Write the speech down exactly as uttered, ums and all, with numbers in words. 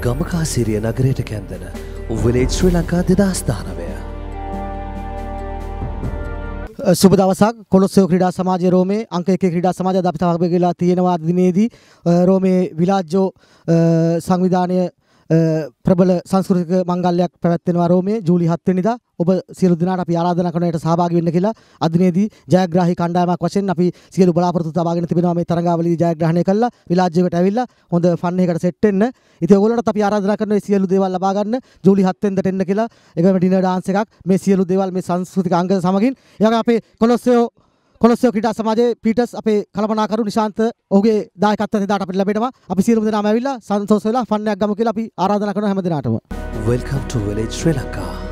ගමකාසිරිය නගරයට කැන්දන විලේජ් ශ්‍රී ලංකා දෙදහස් දහනවය. සුබ දවසක් කොළොස්සෝ ක්‍රීඩා සමාජයේ රෝමේ අංක එකේ ක්‍රීඩා සමාජය අද අපි තාම ගිලා තියෙනවා දිනේදී රෝමේ විලාජ්ජෝ සංවිධානය ප්‍රබල සංස්කෘතික මංගල්‍යයක් පැවැත්වෙනවා රෝමේ ජූලි හත් වෙනිදා. ඔබ සියලු දෙනාට අපි ආරාධනා කරන එකට සහභාගී වෙන්න කියලා අදිනේදී ජයග්‍රාහී කණ්ඩායමක් වශයෙන් අපි සියලු බලාපොරොත්තු තබාගෙන තිබෙනවා මේ තරඟාවලියේදී ජයග්‍රහණය කළා විලාජ්‍යයකට ඇවිල්ලා හොඳ ෆන් එකකට සෙට් වෙන්න. ඉතින් ඔයගොල්ලන්ටත් අපි ආරාධනා කරනවා මේ සියලු දේවල් ලබා ගන්න ජූලි හත් වෙනිදාට එන්න කියලා. ඒකම ඩිනර් ඩාන්ස් එකක් මේ සියලු දේවල් මේ සංස්කෘතික අංග සමගින්. ඊළඟ අපේ කොළොස්සෝ කොළොස්සෝ ක්‍රීඩා සමාජයේ පීටර්ස් අපේ කළමනාකරු නිශාන්ත ඔහුගේ දායකත්වයෙන් දාට අපිට ලැබෙනවා. අපි සියලුම දෙනාම ඇවිල්ලා සන්තෝෂ වෙලා ෆන් එකක් ගමු කියලා අපි ආරාධනා කරනවා හැම දිනාටම. Welcome to Village Sri Lanka.